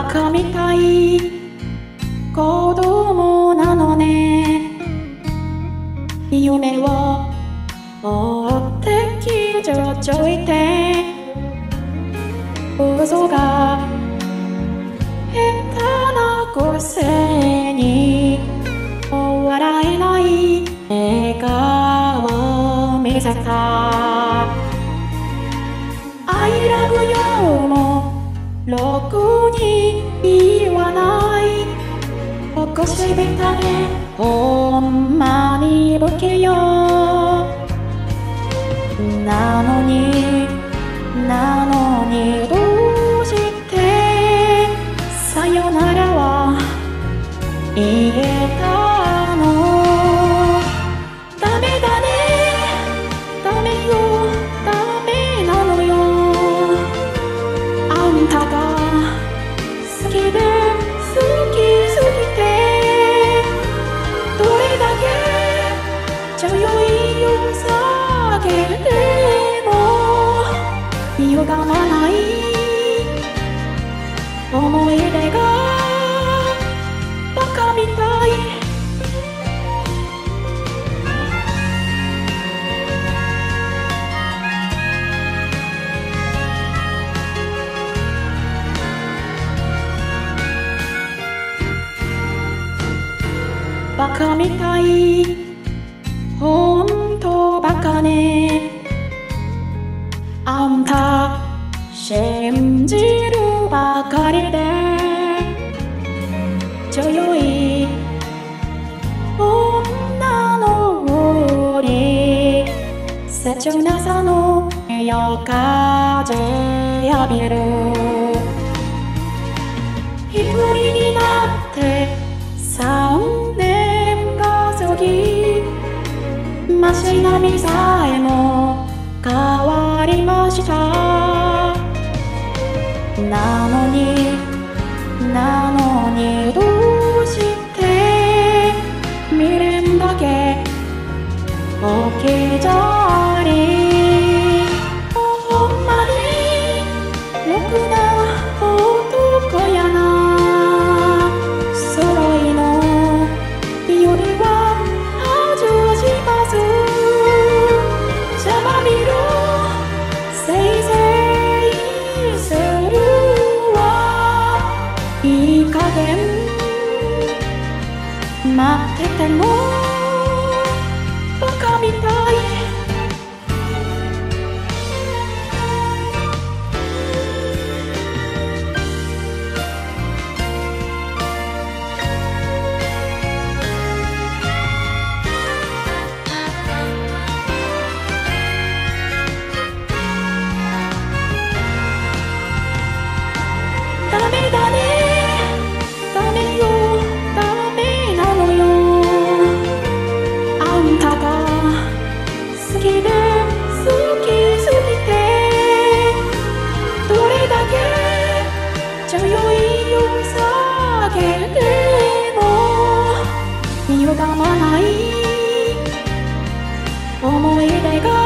バカみたい子供なのね。夢を追ってきちょちょいて嘘が下手なくせに笑えない笑顔を見せた。I love you もろくに言わない起こしびたでほんまに不器用なのにどうしてさよならは言えたの。ダメだねダメよダメなのよ。あんたが好きで好きすぎてどれだけ茶酔いを下げても歪まない思い出がバカみたい。バカみたいほんとバカね。あんた信じるばかりでちょよい女のに切なさの夜風浴びる。一人になって3年が過ぎマシなみさえも変わりました。なのにどうして未練だけ置き去り。ほんまにろくな男やな。揃いのよりは外します。邪魔見ろせいぜいするわ。いい加減待っててもバカみたい。ダメだねダメよダメなのよ。あんたが好きで好きすぎてどれだけ茶酔いを下げても歪まない思い出が